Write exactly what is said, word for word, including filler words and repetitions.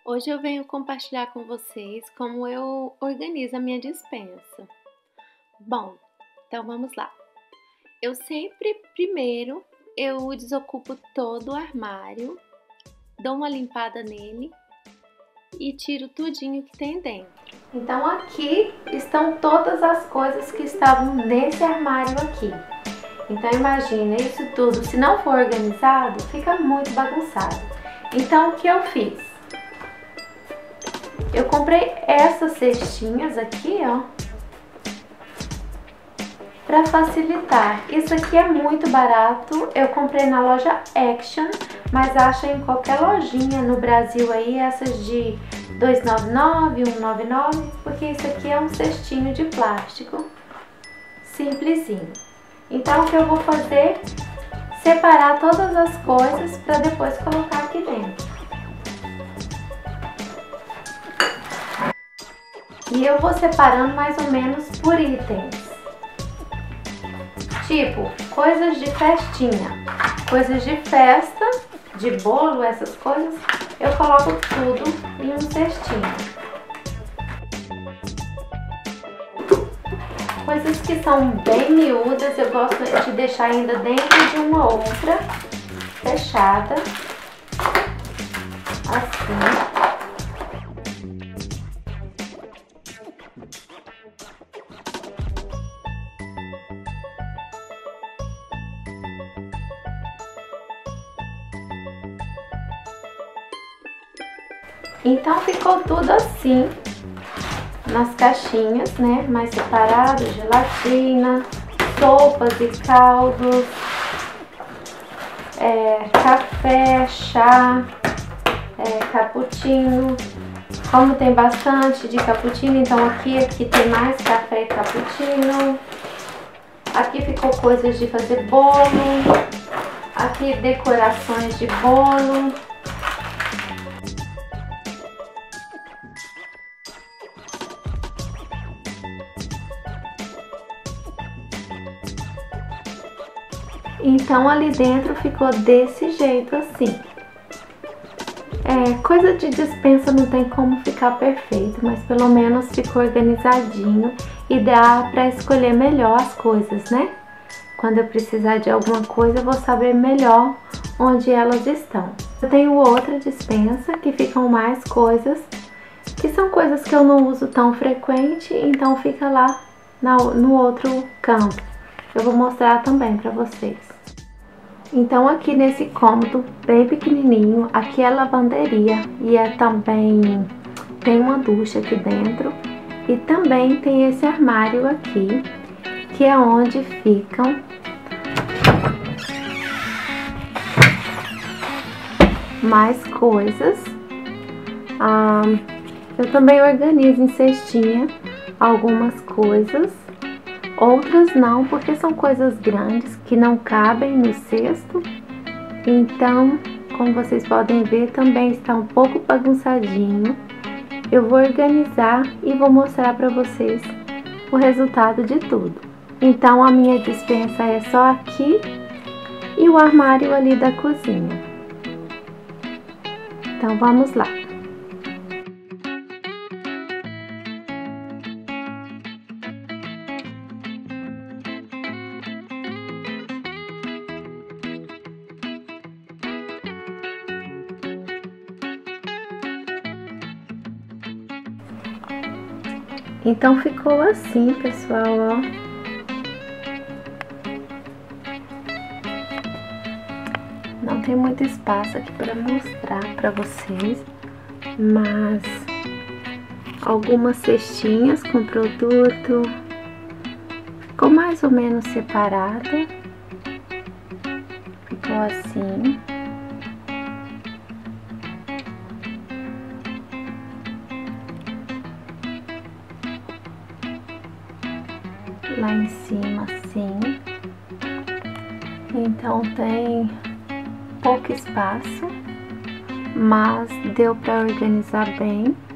Hoje eu venho compartilhar com vocês como eu organizo a minha despensa. Bom, então vamos lá. Eu sempre, primeiro, eu desocupo todo o armário, dou uma limpada nele e tiro tudinho que tem dentro. Então aqui estão todas as coisas que estavam nesse armário aqui. Então imagina, isso tudo, se não for organizado, fica muito bagunçado. Então o que eu fiz? Eu comprei essas cestinhas aqui, ó, para facilitar. Isso aqui é muito barato, eu comprei na loja Action, mas acha em qualquer lojinha no Brasil aí, essas de dois reais e noventa e nove centavos, um real e noventa e nove centavos, porque isso aqui é um cestinho de plástico simplesinho. Então o que eu vou fazer? Separar todas as coisas para depois colocar aqui dentro. E eu vou separando mais ou menos por itens. Tipo, coisas de festinha, coisas de festa, de bolo, essas coisas, eu coloco tudo em um cestinho. Coisas que são bem miúdas, eu gosto de deixar ainda dentro de uma outra, fechada, assim. Então ficou tudo assim, nas caixinhas, né, mais separado, gelatina, sopas e caldos, é, café, chá, é, cappuccino. Como tem bastante de cappuccino, então aqui, aqui tem mais café e cappuccino. Aqui ficou coisas de fazer bolo, aqui decorações de bolo. Então ali dentro ficou desse jeito assim. É, coisa de despensa não tem como ficar perfeito, mas pelo menos ficou organizadinho e dá pra escolher melhor as coisas, né? Quando eu precisar de alguma coisa, eu vou saber melhor onde elas estão. Eu tenho outra despensa que ficam mais coisas, que são coisas que eu não uso tão frequente, então fica lá no outro campo. Eu vou mostrar também pra vocês. Então aqui nesse cômodo bem pequenininho, aqui é lavanderia e é também tem uma ducha aqui dentro e também tem esse armário aqui, que é onde ficam mais coisas. Ah, eu também organizo em cestinha algumas coisas. Outras não, porque são coisas grandes que não cabem no cesto. Então, como vocês podem ver, também está um pouco bagunçadinho. Eu vou organizar e vou mostrar para vocês o resultado de tudo. Então, a minha despensa é só aqui e o armário ali da cozinha. Então, vamos lá. Então ficou assim, pessoal, ó. Não tem muito espaço aqui para mostrar para vocês, mas algumas cestinhas com produto. Ficou mais ou menos separado. Ficou assim. Lá em cima assim, então tem pouco espaço, mas deu para organizar bem.